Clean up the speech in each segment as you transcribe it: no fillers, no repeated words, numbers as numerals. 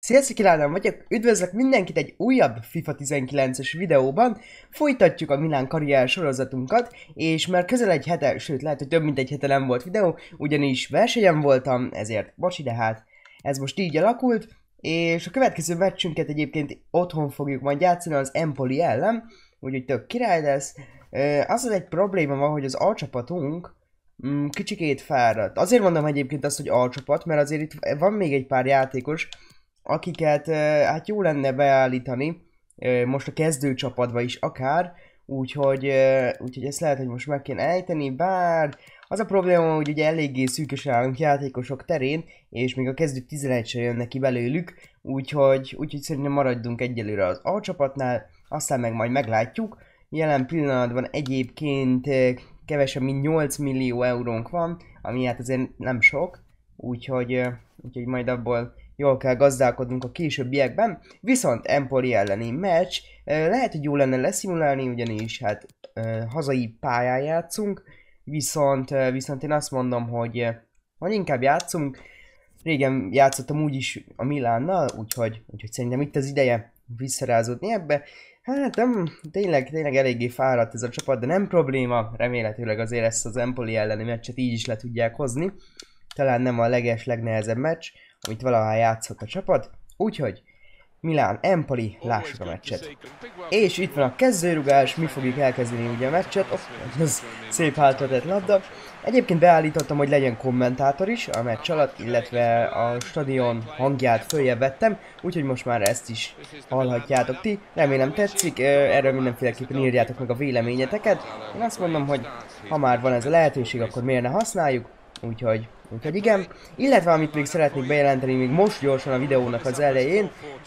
Sziasztok, Ádám vagyok, üdvözlök mindenkit egy újabb FIFA 19-es videóban. Folytatjuk a Milán karrier sorozatunkat, és már közel egy hete, sőt lehet, hogy több mint egy hete nem volt videó, ugyanis versenyen voltam, ezért bocsi, de hát ez most így alakult. És a következő meccsünket egyébként otthon fogjuk majd játszani az Empoli ellen, úgyhogy tök király lesz. Az egy probléma van, hogy az A csapatunk kicsikét fáradt. Azért mondom egyébként azt, hogy A csapat, mert azért itt van még egy pár játékos, akiket hát jó lenne beállítani, most a kezdőcsapatba is akár, úgyhogy ezt lehet, hogy most meg kéne ejteni, bár az a probléma, hogy ugye eléggé szűkösen állunk játékosok terén, és még a kezdő 11 sem jön neki belőlük, úgyhogy szerintem maradjunk egyelőre az A csapatnál, aztán meg majd meglátjuk. Jelen pillanatban egyébként kevesebb mint 8 millió eurónk van, ami hát azért nem sok, úgyhogy majd abból jól kell gazdálkodnunk a későbbiekben. Viszont Empoli elleni meccs, lehet, hogy jó lenne leszimulálni, ugyanis hát hazai pályán játszunk, viszont én azt mondom, hogy inkább játszunk. Régen játszottam úgyis a Milánnal, úgyhogy szerintem itt az ideje visszarázódni ebbe. Hát nem, tényleg eléggé fáradt ez a csapat, de nem probléma, remélhetőleg azért ezt az Empoli elleni meccset így is le tudják hozni. Talán nem a legnehezebb meccs, amit valaha játszott a csapat, úgyhogy Milán, Empoli, lássuk a meccset. És itt van a kezdőrugás, mi fogjuk elkezdeni ugye a meccset, ez szép hátratett labda. Egyébként beállítottam, hogy legyen kommentátor is a meccs alatt, illetve a stadion hangját följebb vettem, úgyhogy most már ezt is hallhatjátok ti. Remélem tetszik, erről mindenféleképpen írjátok meg a véleményeteket. Én azt mondom, hogy ha már van ez a lehetőség, akkor miért ne használjuk, úgyhogy igen, illetve amit még szeretnék bejelenteni még most gyorsan a videónak az elején,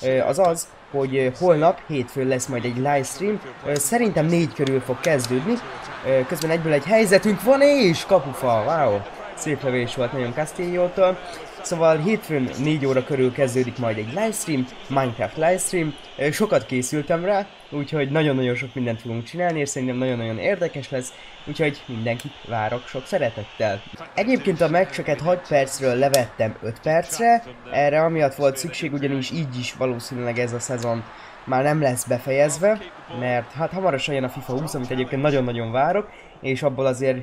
az, hogy holnap, hétfőn lesz majd egy livestream, szerintem 4 körül fog kezdődni, közben egyből egy helyzetünk van és kapufa, wow, szép lövés volt nagyon Castillo-tól. Szóval hétfőn 4 óra körül kezdődik majd egy livestream, Minecraft livestream, sokat készültem rá, úgyhogy nagyon-nagyon sok mindent fogunk csinálni, és szerintem nagyon-nagyon érdekes lesz, úgyhogy mindenkit várok sok szeretettel. Egyébként a meccseket 6 percről levettem 5 percre, erre amiatt volt szükség, ugyanis így is valószínűleg ez a szezon már nem lesz befejezve, mert hát hamarosan jön a FIFA 20, amit egyébként nagyon-nagyon várok, és abból azért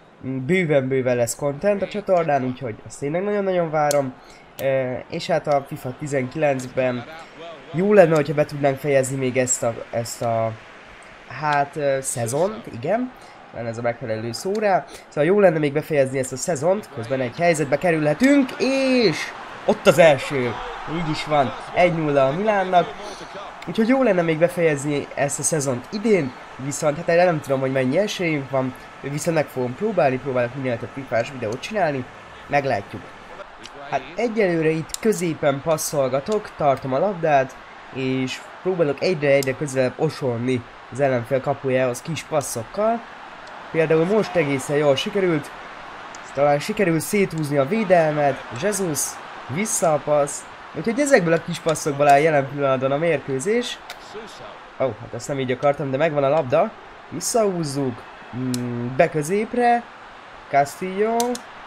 bőven lesz content a csatornán, úgyhogy azt tényleg nagyon-nagyon várom. És hát a FIFA 19-ben jó lenne, hogyha be tudnánk fejezni még ezt a szezont, igen, ez a megfelelő szó rá. Szóval jó lenne még befejezni ezt a szezont, közben egy helyzetbe kerülhetünk, és ott az első, így is van, 1-0 a Milánnak. Úgyhogy jó lenne még befejezni ezt a szezont idén, viszont hát erre nem tudom, hogy mennyi esélyünk van, viszont meg fogom próbálok minél több pipás videót csinálni, meglátjuk. Hát egyelőre itt középen passzolgatok, tartom a labdát, és próbálok egyre közelebb osolni az ellenfél kapujához kis passzokkal. Például most egészen jól sikerült, talán sikerül széthúzni a védelmet, Jesus, vissza a passz, úgyhogy ezekből a kis passzokból áll jelen pillanatban a mérkőzés. Hát ezt nem így akartam, de megvan a labda. Visszahúzzuk. Be középre. Castillo,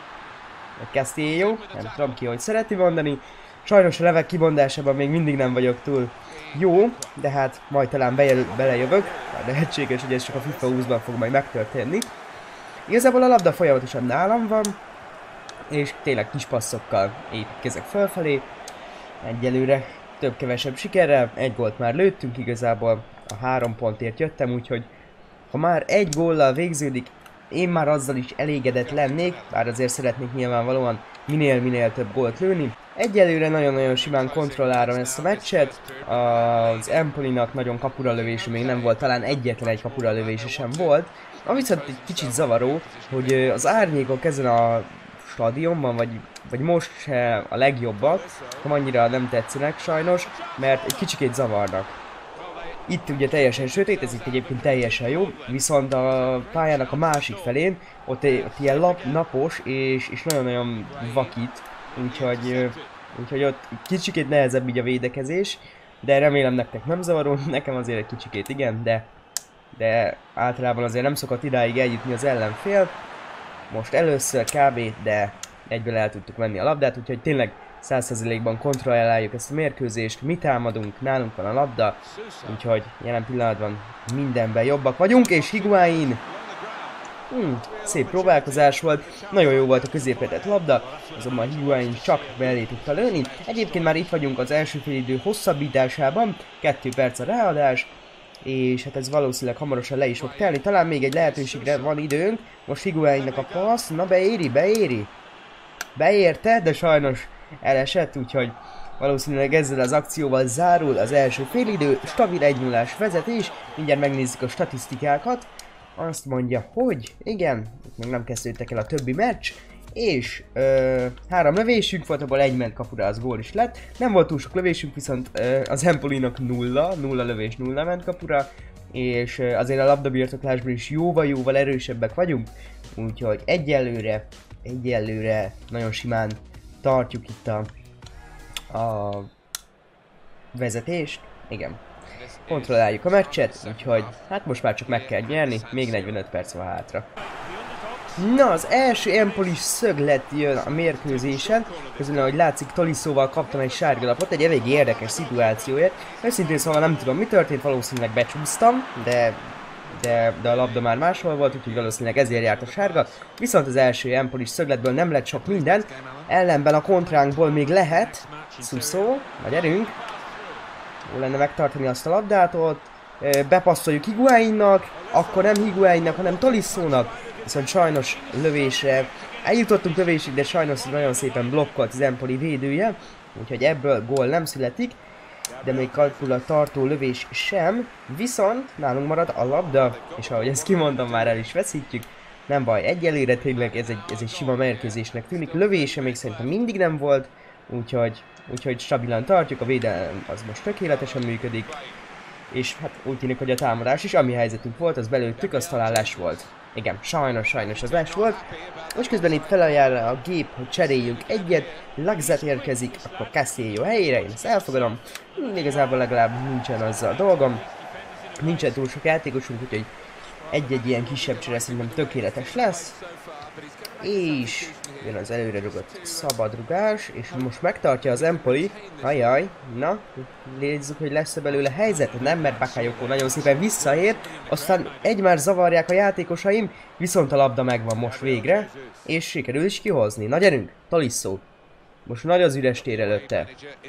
nem tudom ki, hogy szereti mondani. Sajnos a levek kibondásában még mindig nem vagyok túl jó, de hát majd talán belejövök. Lehetséges, hogy ez csak a FIFA 20-ban fog majd megtörténni. Igazából a labda folyamatosan nálam van, és tényleg kis passzokkal építkezek felfelé. Egyelőre több-kevesebb sikerrel, 1 gólt már lőttünk, igazából a 3 pontért jöttem, úgyhogy ha már 1 góllal végződik, én már azzal is elégedett lennék, bár azért szeretnék nyilvánvalóan minél több gólt lőni. Egyelőre nagyon-nagyon simán kontrollálom ezt a meccset, az Empolinak nagyon kapura lövése még nem volt, talán egyetlen egy kapura lövése sem volt, ami viszont egy kicsit zavaró, hogy az árnyékok ezen a stadionban, vagy most se a legjobbak, ha annyira nem tetszenek sajnos, mert egy kicsikét zavarnak. Itt ugye teljesen sötét, ez itt egyébként teljesen jó, viszont a pályának a másik felén, ott ilyen napos és nagyon-nagyon vakít, úgyhogy ott kicsikét nehezebb így a védekezés, de remélem nektek nem zavaró, nekem azért egy kicsikét igen, de általában azért nem szokott idáig eljutni az ellenfél. Most először kb, de egyből el tudtuk venni a labdát, úgyhogy tényleg 100%-ban kontrolláljuk ezt a mérkőzést, mi támadunk, nálunk van a labda, úgyhogy jelen pillanatban mindenben jobbak vagyunk, és Higuain szép próbálkozás volt, nagyon jó volt a középre tett labda, azonban Higuain csak mellé tudta lőni. Egyébként már itt vagyunk az első félidő hosszabbításában, 2 perc a ráadás, és hát ez valószínűleg hamarosan le is fog telni, talán még egy lehetőségre van időnk. Most Higuainnak a passz, na beéri, beérte, de sajnos elesett, úgyhogy valószínűleg ezzel az akcióval zárul az első félidő, stabil 1-0-ás vezetés, mindjárt megnézzük a statisztikákat. Azt mondja, hogy igen, még nem kezdődtek el a többi meccs, és 3 lövésünk volt, abból 1 ment kapura, az gól is lett. Nem volt túl sok lövésünk, viszont az Empolinak 0 lövés, 0 ment kapura, és azért a labdabirtoklásban is jóval erősebbek vagyunk, úgyhogy egyelőre nagyon simán tartjuk itt a vezetést, igen. Kontrolláljuk a meccset, úgyhogy hát most már csak meg kell nyerni, még 45 perc van hátra. Na, az első Empoli szöglet jön a mérkőzésen, közben ahogy látszik Tolisszóval kaptam egy sárgalapot, egy elég érdekes szituációért. Őszintén szóval nem tudom mi történt, valószínűleg becsúsztam, de a labda már máshol volt, úgyhogy valószínűleg ezért járt a sárga. Viszont az első Empoli szögletből nem lett sok minden, ellenben a kontránkból még lehet. Suso, na gyerünk! Jó lenne megtartani azt a labdát ott, bepasszoljuk Higuainnak, akkor nem Higuainnak, hanem Tolisszónak, viszont sajnos lövésre eljutottunk lövésig, de sajnos nagyon szépen blokkolt az Empoli védője, úgyhogy ebből gól nem születik, de még kalkula tartó lövés sem, viszont nálunk marad a labda, és ahogy ezt kimondom, már el is veszítjük, nem baj, egyelőre tényleg ez egy sima mérkőzésnek tűnik, lövése még szerintem mindig nem volt, úgyhogy stabilan tartjuk, a védelem az most tökéletesen működik, és hát úgy tűnik, hogy a támadás is, ami helyzetünk volt, az belőttük, az talán les volt. Igen, sajnos az les volt. Most közben itt felajánl a gép, hogy cseréljünk egyet, Lagzet érkezik, akkor Casillo helyére, én ezt elfogadom. Igazából legalább nincsen azzal dolgom, nincsen túl sok játékosunk, úgyhogy egy-egy ilyen kisebb csere szerintem tökéletes lesz. És jön az előre rugott szabadrugás, és most megtartja az Empoli. Ajaj, na, nézzük, hogy lesz-e belőle helyzet. Nem, mert Bakayoko nagyon szépen visszaér, aztán egymás zavarják a játékosaim, viszont a labda megvan most végre, és sikerül is kihozni. Na gyerünk, Tolisso. Most nagy az üres tér előtte.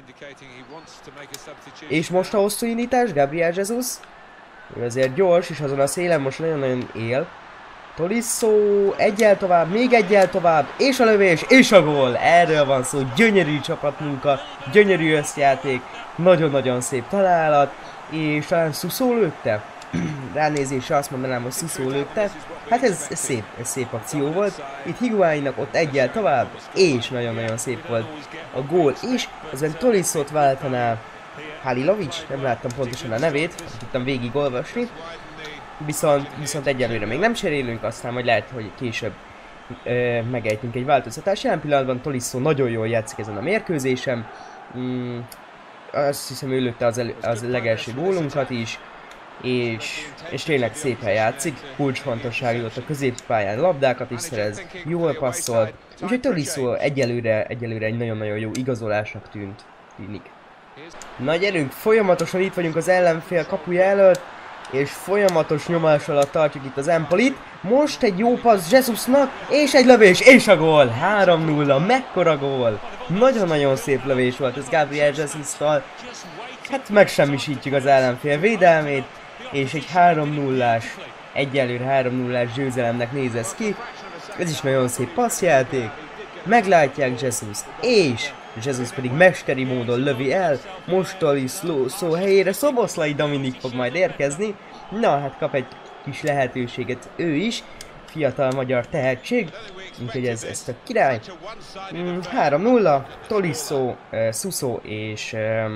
És most a hosszú indítás, Gabriel Jesus. Ő azért gyors, és azon a szélen most nagyon-nagyon él. Tolisso, egyel tovább, még egyel tovább, és a lövés, és a gól! Erről van szó, gyönyörű csapatmunka, gyönyörű összjáték, nagyon-nagyon szép találat, és talán Suso lőtte? Ránézésre azt mondanám, hogy Suso lőtte. Hát ez szép akció volt. Itt Higuainnak ott egyel tovább, és nagyon-nagyon szép volt a gól is. Ezen Tolissot váltaná Halilovic, nem láttam pontosan a nevét, tudtam végig olvasni. Viszont egyelőre még nem cserélünk, aztán majd lehet, hogy később megejtünk egy változtatást. Jelen pillanatban Tolisso nagyon jól játszik ezen a mérkőzésen. Azt hiszem ő lőtte az legelső gólunkat is, és tényleg szépen játszik, kulcsfontosságú ott a középpályán labdákat is szerez, jól passzol, úgyhogy Tolisso egyelőre egy nagyon-nagyon jó igazolásnak tűnik. Na gyerünk, folyamatosan itt vagyunk az ellenfél kapuja előtt, és folyamatos nyomás alatt tartjuk itt az Empolit. Most egy jó passz Jesusnak, és egy lövés, és a gól! 3-0, mekkora gól! Nagyon-nagyon szép lövés volt ez Gabriel Jesus-tal. Hát megsemmisítjük az ellenfél védelmét, és egy 3-0-ás, egyelőre 3-0-ás győzelemnek néz ez ki. Ez is nagyon szép passzjáték. Meglátják Jesus, és Jesus pedig mesteri módon lövi el, mostani szó helyére Szoboszlai Dominik fog majd érkezni. Na, hát kap egy kis lehetőséget ő is, fiatal magyar tehetség, úgyhogy ez tök király. 3-0, Tolisso, Suso és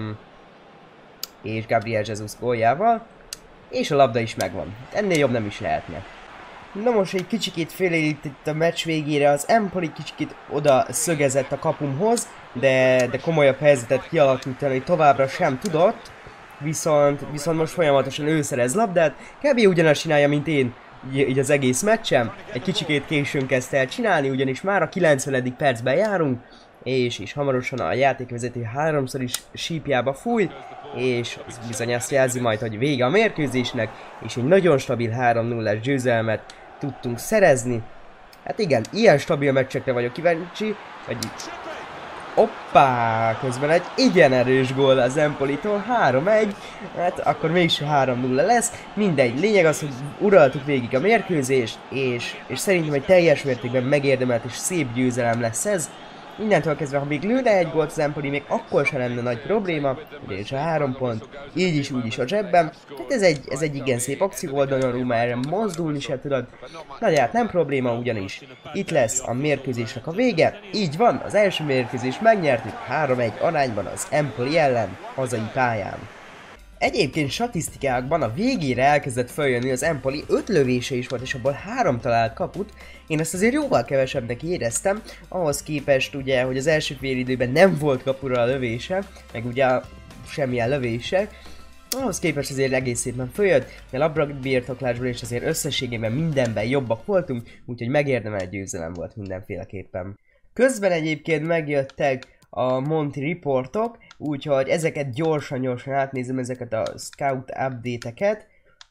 Gabriel Jesus góljával, és a labda is megvan. Ennél jobb nem is lehetne. Na most egy kicsikét félreért itt a meccs végére, az Empoli kicsikét oda szögezett a kapumhoz, de komolyabb helyzetet kialakítani továbbra sem tudott, viszont most folyamatosan ő szerez labdát, kb. Ugyanazt csinálja, mint én így az egész meccsem, egy kicsikét későn kezdte el csinálni, ugyanis már a 90. percben járunk, és hamarosan a játékvezető háromszor is sípjába fúj, és az bizony azt jelzi majd, hogy vége a mérkőzésnek, és egy nagyon stabil 3-0-es győzelmet tudtunk szerezni. Hát igen, ilyen stabil meccsekre vagyok kíváncsi, vagy hoppá, közben egy igen erős gól az Empolitól, 3-1, hát akkor mégse 3-0 lesz, mindegy, lényeg az, hogy uraltuk végig a mérkőzést, és szerintem egy teljes mértékben megérdemelt és szép győzelem lesz ez. Innentől kezdve, ha még lőne egy gólt az Empoli, még akkor sem lenne nagy probléma, ugyanis a 3 pont, így is úgy is a zsebben. Hát ez egy igen szép akció volt, Donnarumma erre mozdulni se tudod. Na de hát nem probléma, ugyanis itt lesz a mérkőzésnek a vége. Így van, az első mérkőzést megnyertük 3-1 arányban az Empoli ellen, hazai pályán. Egyébként statisztikákban a végére elkezdett feljönni az Empoli, 5 lövése is volt, és abból 3 talált kaput. Én ezt azért jóval kevesebbnek éreztem, ahhoz képest ugye, hogy az első félidőben nem volt kapura a lövése, meg ugye semmilyen lövése. Ahhoz képest azért egész szépen följött, de labdabirtoklásban és azért összességében mindenben jobbak voltunk, úgyhogy megérdemelt győzelem volt mindenféleképpen. Közben egyébként megjöttek a Monty reportok, úgyhogy ezeket gyorsan átnézem, ezeket a scout update-eket.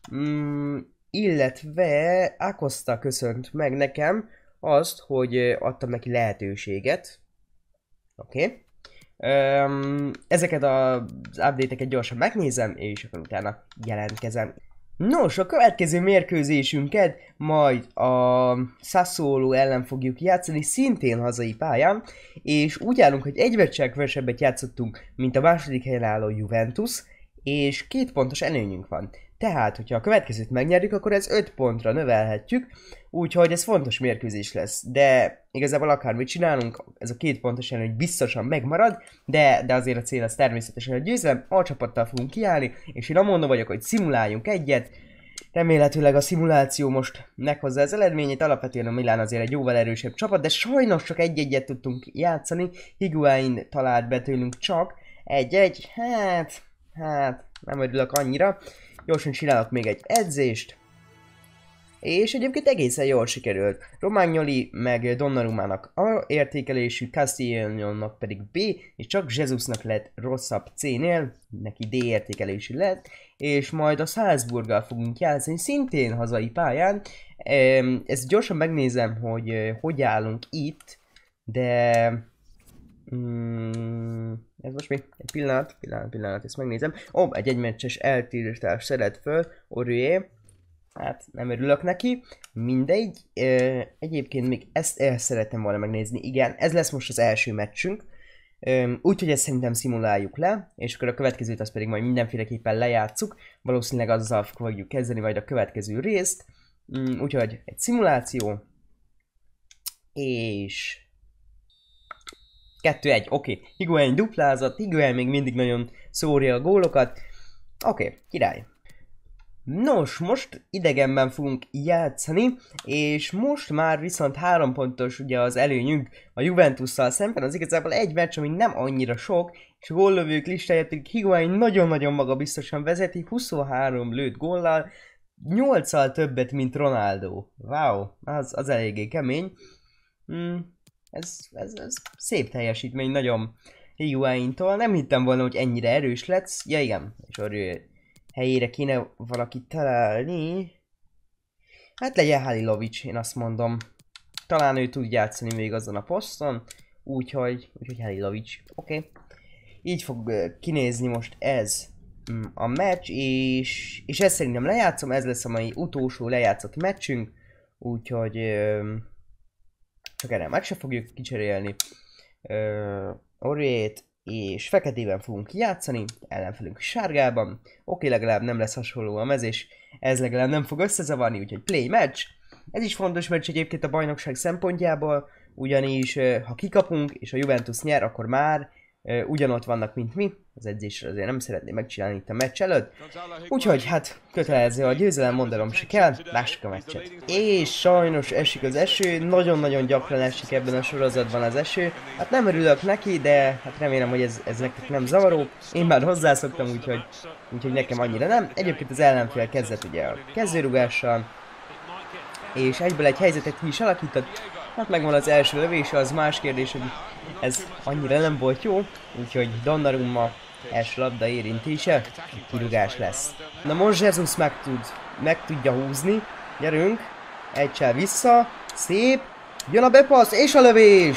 Illetve Acosta köszönt meg nekem azt, hogy adtam neki lehetőséget. Oké. Ezeket az update-eket gyorsan megnézem, és akkor utána jelentkezem. Nos, a következő mérkőzésünket majd a Sassuolo ellen fogjuk játszani, szintén hazai pályán, és úgy állunk, hogy egy meccsel kevesebbet játszottunk, mint a második helyen álló Juventus, és 2 pontos előnyünk van. Tehát, hogyha a következőt megnyerjük, akkor ez 5 pontra növelhetjük, úgyhogy ez fontos mérkőzés lesz. De igazából akármit csinálunk, ez a 2 pontos előny biztosan megmarad, de azért a cél az természetesen a győzelem, a csapattal fogunk kiállni, és én amondom vagyok, hogy szimuláljunk egyet. Remélhetőleg a szimuláció most meghozza az eredményét, alapvetően a Milán azért egy jóval erősebb csapat, de sajnos csak 1-1-et tudtunk játszani, Higuain talált be tőlünk csak 1-1, hát nem örülök annyira. Gyorsan csinálok még egy edzést, és egyébként egészen jól sikerült. Romagnoli meg Donnarummának A értékelésű, Castellonnak pedig B, és csak Jesusnak lett rosszabb C-nél, neki D értékelésű lett, és majd a Salzburggal fogunk játszani, szintén hazai pályán. Ezt gyorsan megnézem, hogy állunk itt, de... ez most mi? Egy pillanat, ezt megnézem. Egy egymeccses eltiltást szedett föl, Aurier. Hát nem örülök neki, mindegy. Egyébként még ezt el szerettem volna megnézni, igen, ez lesz most az első meccsünk. Úgyhogy ezt szerintem szimuláljuk le, és akkor a következőt azt pedig majd mindenféleképpen lejátszuk. Valószínűleg azzal fogjuk kezdeni majd a következő részt. Úgyhogy egy szimuláció. És... 2-1, oké. Higuain duplázott, Higuain még mindig nagyon szórja a gólokat. Oké, király. Nos, most idegenben fogunk játszani, és most már viszont 3 pontos ugye az előnyünk a Juventusszal szemben, az igazából egy meccs, ami nem annyira sok, és a góllövők listáját Higuain nagyon-nagyon magabiztosan vezeti, 23 lőtt góllal, 8-al többet, mint Ronaldo. Wow, az eléggé kemény. Ez szép teljesítmény, nagyon Higuaintól. Nem hittem volna, hogy ennyire erős lesz. Ja igen, és arra helyére kéne valakit találni. Hát legyen Halilovic, én azt mondom. Talán ő tud játszani még azon a poszton. Úgyhogy Halilovic. Oké. Így fog kinézni most ez a meccs, és ezt szerintem lejátszom. Ez lesz a mai utolsó lejátszott meccsünk. Úgyhogy... csak erre meg se fogjuk kicserélni. Auriert és feketében fogunk játszani, ellenfelünk sárgában. Oké, legalább nem lesz hasonló a mez, és ez legalább nem fog összezavarni, úgyhogy play match. Ez is fontos meccs egyébként a bajnokság szempontjából, ugyanis ha kikapunk és a Juventus nyer, akkor már ugyanott vannak, mint mi. Az edzésre azért nem szeretném megcsinálni itt a meccs előtt. Úgyhogy hát kötelező a győzelem, mondanom se kell, lássuk a meccset. És sajnos esik az eső, nagyon-nagyon gyakran esik ebben a sorozatban az eső. Hát nem örülök neki, de hát remélem, hogy ez nektek nem zavaró. Én már hozzászoktam, úgyhogy nekem annyira nem. Egyébként az ellenfél kezdett ugye a kezdőrugással. és egyből egy helyzetet ki is alakított. Hát megvan az első lövése, az más kérdés, hogy ez annyira nem volt jó, úgyhogy Donnarumma első labda érintése, kirúgás lesz. Na most Jesus meg tudja húzni, gyerünk, egysel vissza, szép, jön a bepassz és a lövés!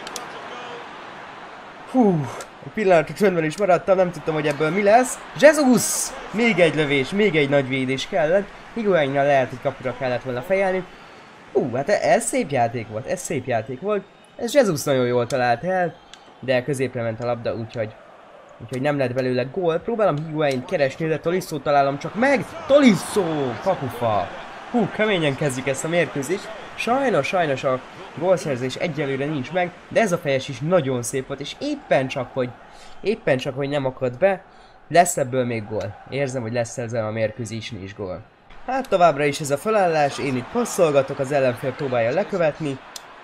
Hú, egy pillanatra csöndben is maradtam, nem tudtam, hogy ebből mi lesz. Jesus! Még egy lövés, még egy nagy védés kellett. Higuainnal lehet, hogy kapura kellett volna fejelni. Hú, hát ez szép játék volt, ez szép játék volt. Ez Jesus nagyon jól talált el, de középre ment a labda, úgyhogy nem lett belőle gól. Próbálom Higuaint keresni, de Tolisso találom csak meg. Tolisso! Kapufa! Hú, keményen kezdjük ezt a mérkőzést. Sajnos a gólszerzés egyelőre nincs meg, de ez a fejes is nagyon szép volt, és éppen csak, hogy nem akad be, lesz ebből még gól. Érzem, hogy lesz ezzel a mérkőzésen is gól. Hát továbbra is ez a felállás, én itt passzolgatok, az ellenfél próbálja lekövetni.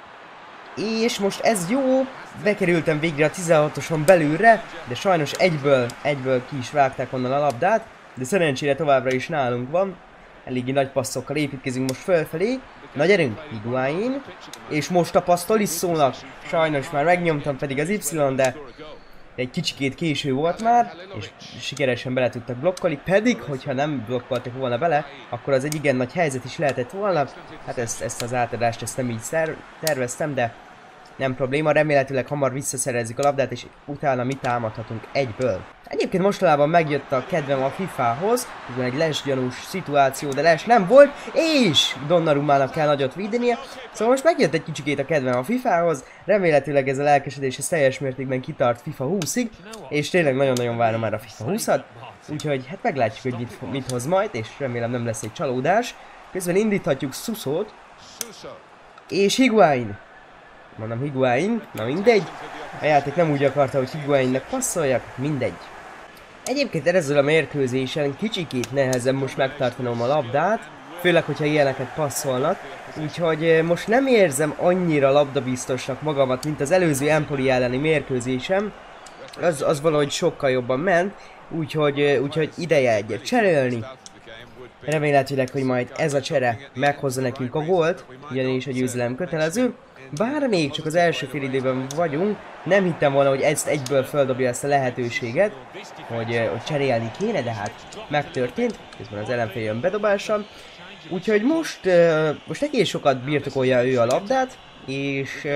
És most ez jó, bekerültem végre a 16-oson belülre, de sajnos egyből ki is vágták onnan a labdát, de szerencsére továbbra is nálunk van. Eléggé nagy passzokkal építkezünk most fölfelé. Na gyerünk, Higuain. És most a passz Tolissónak. Sajnos már megnyomtam pedig az Y, de egy kicsikét késő volt már, és sikeresen bele tudtak blokkolni, pedig hogyha nem blokkoltak volna bele, akkor az egy igen nagy helyzet is lehetett volna. Hát ezt az átadást ezt nem így terveztem, de nem probléma, remélhetőleg hamar visszaszerezzük a labdát, és utána mi támadhatunk egyből. Egyébként mostanában megjött a kedvem a FIFA-hoz, ez egy lesgyanús szituáció, de les nem volt, és Donnarummának kell nagyot védenie, szóval most megjött egy kicsikét a kedvem a FIFA-hoz, remélhetőleg ez a lelkesedés ez teljes mértékben kitart FIFA 20-ig, és tényleg nagyon-nagyon várom már a FIFA 20-at, úgyhogy hát meglátjuk, hogy mit hoz majd, és remélem nem lesz egy csalódás. Közben indíthatjuk Susót, és Higuain. Mondom Higuain, na mindegy. A játék nem úgy akarta, hogy Higuainnek passzoljak, mindegy. Egyébként ezzel a mérkőzésen kicsikét nehezen most megtartanom a labdát, főleg, hogyha ilyeneket passzolnak, úgyhogy most nem érzem annyira labdabiztosnak magamat, mint az előző Empoli elleni mérkőzésem. Az valahogy sokkal jobban ment, úgyhogy ideje egyet cserélni. Remélhetőleg, hogy majd ez a csere meghozza nekünk a gólt, ugyanis a győzelem kötelező. Bár még csak az első fél időben vagyunk, nem hittem volna, hogy ezt egyből földobja ezt a lehetőséget, hogy cserélni kéne, de hát megtörtént, közben az ellenfél jön bedobással. Úgyhogy most egész sokat birtokolja ő a labdát, és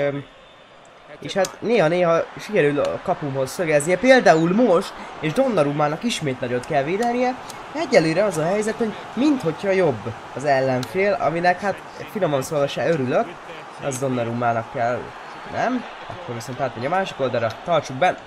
hát néha sikerül a kapumhoz szögeznie, például most, és Donnarummának ismét nagyot kell védenie. Egyelőre az a helyzet, hogy minthogyha jobb az ellenfél, aminek hát finoman szólva se örülök, az Donnarummának kell, nem? Akkor viszont átmegy a másik oldalra, tartsuk be.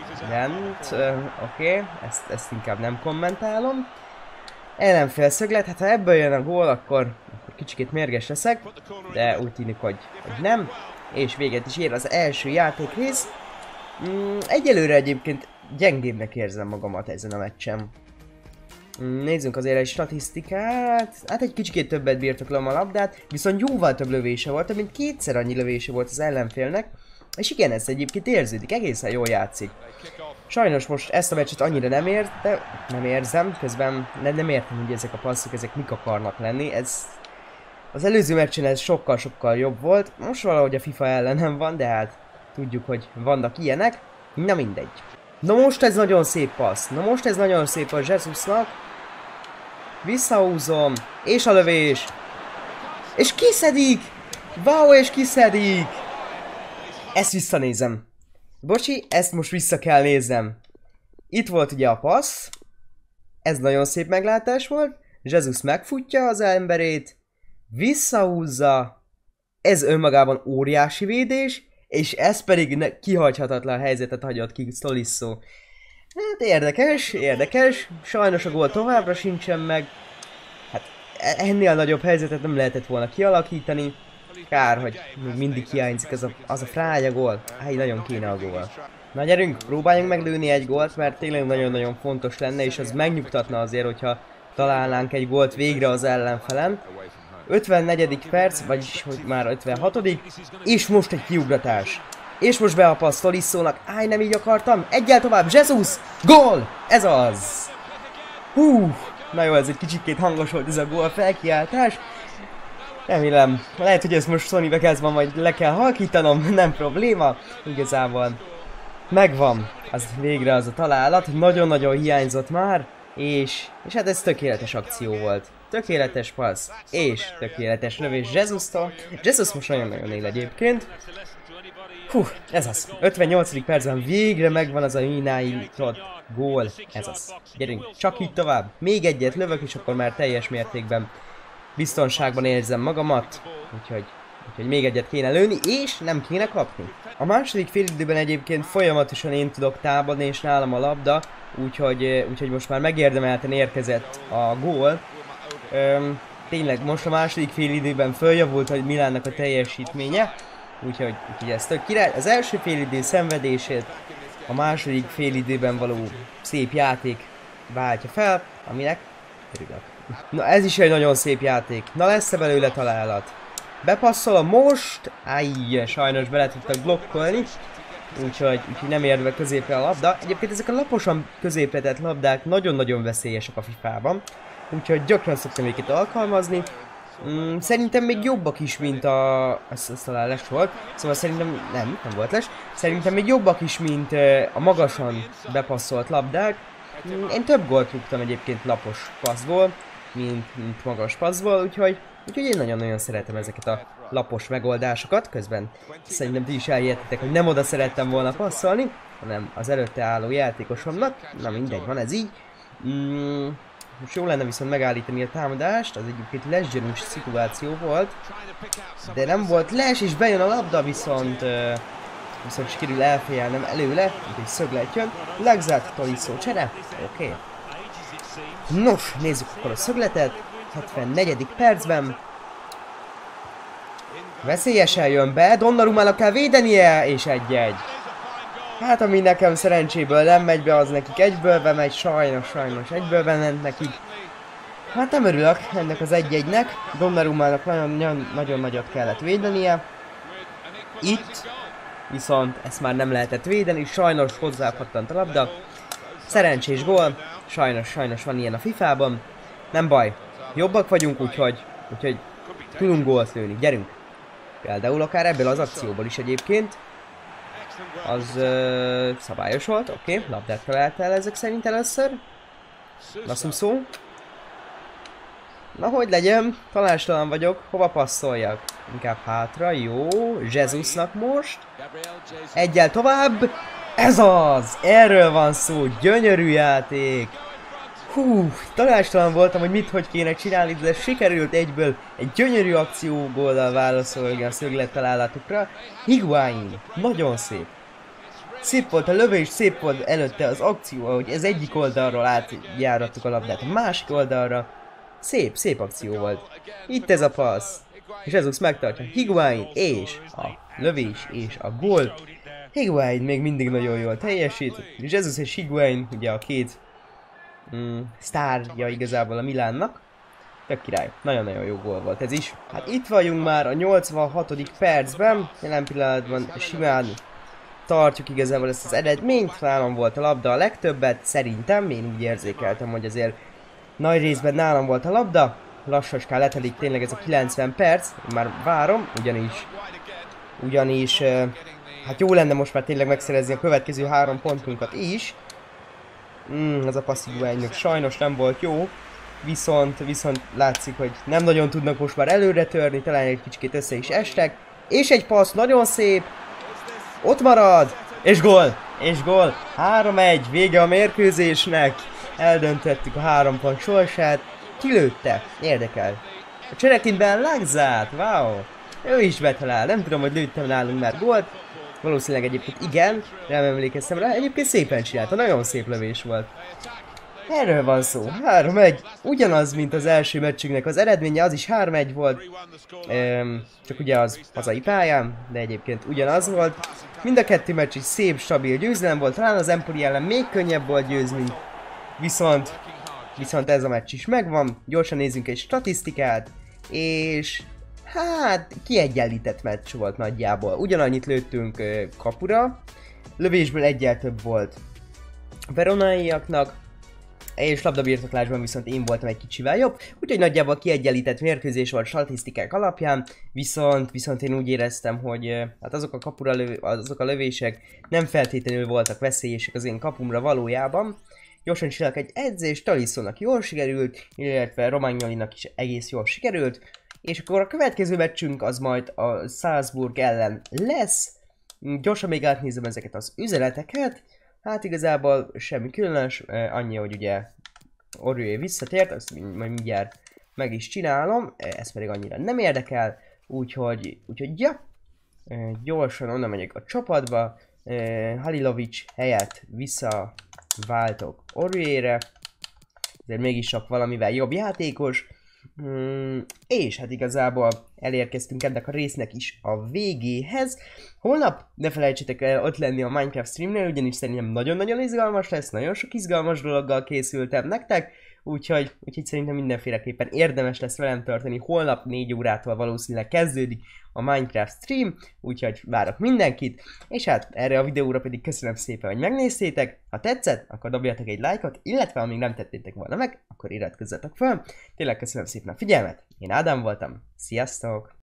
Oké, ezt inkább nem kommentálom. Ellenfél szöglet, hát ha ebből jön a gól, akkor kicsikét mérges leszek, de úgy tűnik, hogy nem. És véget is ér az első játékrész. Egyelőre egyébként gyengébbnek érzem magamat ezen a meccsen. Nézzünk azért egy statisztikát. Hát egy kicsikét többet birtoklom a labdát, viszont jóval több lövése volt, mint kétszer annyi lövése volt az ellenfélnek. És igen, ez egyébként érződik, egészen jól játszik. Sajnos most ezt a meccset annyira nem érzem, közben nem értem, hogy ezek a passzok, ezek mik akarnak lenni. Az előző meccsen ez sokkal jobb volt, most valahogy a FIFA ellenem van, de hát tudjuk, hogy vannak ilyenek, na mindegy. Na most ez nagyon szép passz, a Jesusnak. Visszahúzom, és a lövés. És kiszedik! Wow, és kiszedik! Ezt visszanézem. Bocsi, ezt most vissza kell néznem. Itt volt ugye a passz. Ez nagyon szép meglátás volt. Jesus megfutja az emberét. Visszahúzza. Ez önmagában óriási védés. És ez pedig kihagyhatatlan helyzetet hagyott ki Tolisso. Hát érdekes. Sajnos a gól továbbra sincsen meg. Hát ennél nagyobb helyzetet nem lehetett volna kialakítani. Kár, hogy még mindig hiányzik az a fránya gól. Hát nagyon kéne a gól. Na gyerünk, próbáljunk meglőni egy gólt, mert tényleg nagyon-nagyon fontos lenne, és az megnyugtatna azért, hogyha találnánk egy gólt végre az ellenfelen. 54. perc, vagyis hogy már 56. És most egy kiugratás. És most be a passz Tolissónak. Áj, nem így akartam. Egyel tovább, Jesus! Gól! Ez az! Hú! Na jó, ez egy kicsikét hangos volt ez a gól felkiáltás. Remélem, lehet, hogy ezt most Sony Vegasban majd le kell halkítanom, nem probléma. Igazából megvan, az végre az a találat, nagyon-nagyon hiányzott már, és hát ez tökéletes akció volt. Tökéletes passz, és tökéletes lövés Jesus-tól. Jesus most nagyon-nagyon él egyébként. Hú, ez az. 58. percben végre megvan az a irányított gól. Ez az. Gyerünk, csak így tovább. Még egyet lövök, és akkor már teljes mértékben biztonságban érzem magamat. Úgyhogy még egyet kéne lőni, és nem kéne kapni. A második félidőben egyébként folyamatosan én tudok támadni, és nálam a labda. Úgyhogy most már megérdemelten érkezett a gól. Tényleg most a második félidőben följavult, hogy Milánnak a teljesítménye. Úgyhogy ez tök király. Az első félidő szenvedését a második félidőben való szép játék váltja fel, aminek örülök. Na ez is egy nagyon szép játék. Na lesz-e belőle találat? Bepasszolom most. Áj, sajnos bele tudtak blokkolni. Úgyhogy nem ér be középre a labda. Egyébként ezek a laposan középre tett labdák nagyon-nagyon veszélyesek a FIFA-ban. Úgyhogy gyakran szoktam őket alkalmazni. Szerintem még jobbak is, mint ez talán les volt. Szóval szerintem nem volt les. Szerintem még jobbak is, mint a magasan bepasszolt labdák. Én több gólt rúgtam egyébként lapos passzból, mint magas passzból, úgyhogy én nagyon-nagyon szeretem ezeket a lapos megoldásokat. Közben szerintem ti is elhihettétek, hogy nem oda szerettem volna passzolni, hanem az előtte álló játékosomnak. Na mindegy, van ez így. Most jó lenne viszont megállítani a támadást, az egyébként lesgyanús szituáció volt, de nem volt les, és bejön a labda, viszont sikerül elfejelnem előle, úgyhogy szöglet jön. Lagzát, Tolisso csere, oké. Nos, nézzük akkor a szögletet, 74. percben. Veszélyesen jön be, Donnarummának kell védenie, és 1-1. Hát ami nekem szerencséből nem megy be, az nekik egyből bemegy, sajnos egyből bement nekik. Hát nem örülök ennek az 1-1-nek, Donnarummának nagyon nagyot kellett védenie. Itt viszont ezt már nem lehetett védeni, sajnos hozzápattant a labda. Szerencsés gól, sajnos van ilyen a FIFA-ban. Nem baj, jobbak vagyunk, úgyhogy tudunk gólt lőni, gyerünk. Például akár ebből az akcióból is egyébként. Az szabályos volt, oké, labdát talált el ezek szerint először. Lasszunk szó. Na hogy legyen, tanástalan vagyok, hova passzoljak? Inkább hátra, jó, Jesusnak most. Egyel tovább, ez az, erről van szó, gyönyörű játék. Hú, tanástalan voltam, hogy hogy kéne csinálni, de sikerült egyből egy gyönyörű akciógóllal válaszolni a szöglet találatukra. Higuain, nagyon szép. Szép volt a lövés, szép volt előtte az akció, ahogy ez egyik oldalról átjárattuk a labdát a másik oldalra. Szép akció volt. Itt ez a passz. És Jesus megtartja Higuain, és a lövés, és a gól. Higuain még mindig nagyon jól teljesít. Jesus és Higuain, ugye a két sztárja igazából a Milánnak. Tök király. Nagyon-nagyon jó gól volt ez is. Hát itt vagyunk már a 86. percben. Jelen pillanatban simán tartjuk igazából ezt az eredményt. Nálam volt a labda a legtöbbet. Szerintem, én úgy érzékeltem, hogy azért nagy részben nálam volt a labda. Lassaskán letelik tényleg ez a 90 perc. Én már várom, ugyanis hát jó lenne most már tényleg megszerezni a következő 3 pontunkat is. Ez a passzíványnak sajnos nem volt jó, viszont látszik, hogy nem nagyon tudnak most már előre törni, talán egy kicsit össze is estek. És egy passz, nagyon szép, ott marad, és gól, 3-1, vége a mérkőzésnek, eldöntöttük a 3 pont sorsát, kilőtte, érdekel. A cserekinben Lagzát, wow, ő is betalál, nem tudom, hogy lőttem nálunk már gólt. Valószínűleg egyébként igen, nem emlékeztem rá, egyébként szépen csinálta, nagyon szép lövés volt. Erről van szó, 3-1, ugyanaz, mint az első meccsünknek az eredménye, az is 3-1 volt. Csak ugye az hazai pályán, de egyébként ugyanaz volt. Mind a 2 meccs is szép, stabil győzelem volt, talán az Empoli ellen még könnyebb volt győzni. Viszont ez a meccs is megvan, gyorsan nézzünk egy statisztikát, és hát kiegyenlített meccs volt nagyjából. Ugyanannyit lőttünk kapura, lövésből egyel több volt a veronaiaknak, és labdabirtoklásban viszont én voltam egy kicsivel jobb, úgyhogy nagyjából kiegyenlített mérkőzés volt statisztikák alapján, viszont én úgy éreztem, hogy hát azok a lövések nem feltétlenül voltak veszélyesek az én kapumra valójában. Gyorsan csinálok egy edzést, Talissonnak jól sikerült, illetve Romagnolinak is egész jól sikerült, és akkor a következő meccsünk az majd a Salzburg ellen lesz. Gyorsan még átnézem ezeket az üzeneteket. Hát igazából semmi különös, annyi, hogy ugye Aurier visszatért, azt majd mindjárt meg is csinálom, ez pedig annyira nem érdekel, úgyhogy ja, gyorsan onnan megyek a csapatba, Halilovic helyett visszaváltok Aurierre, ezért mégis csak valamivel jobb játékos, és hát igazából elérkeztünk ennek a résznek is a végéhez. Holnap ne felejtsétek el ott lenni a Minecraft streamnél, ugyanis szerintem nagyon-nagyon izgalmas lesz, nagyon sok izgalmas dologgal készültem nektek, úgyhogy szerintem mindenféleképpen érdemes lesz velem tartani. Holnap 4 órától valószínűleg kezdődik a Minecraft stream, úgyhogy várok mindenkit, és hát erre a videóra pedig köszönöm szépen, hogy megnéztétek. Ha tetszett, akkor dobjatok egy lájkot, illetve amíg nem tettétek volna meg, akkor iratkozzatok fel. Tényleg köszönöm szépen a figyelmet, én Ádám voltam, sziasztok!